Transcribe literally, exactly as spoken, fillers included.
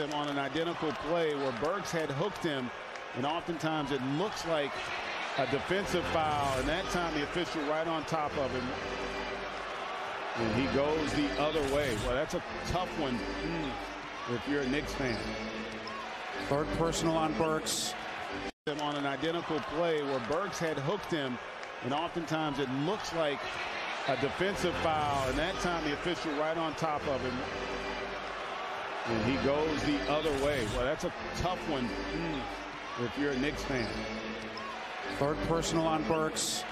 On an identical play where Burks had hooked him, and oftentimes it looks like a defensive foul, and that time the official right on top of him, and he goes the other way. Well, that's a tough one if you're a Knicks fan. Third personal on Burks. On an identical play where Burks had hooked him, and oftentimes it looks like a defensive foul, and that time the official right on top of him, and he goes the other way. Well, that's a tough one if you're a Knicks fan. Third personal on Burks.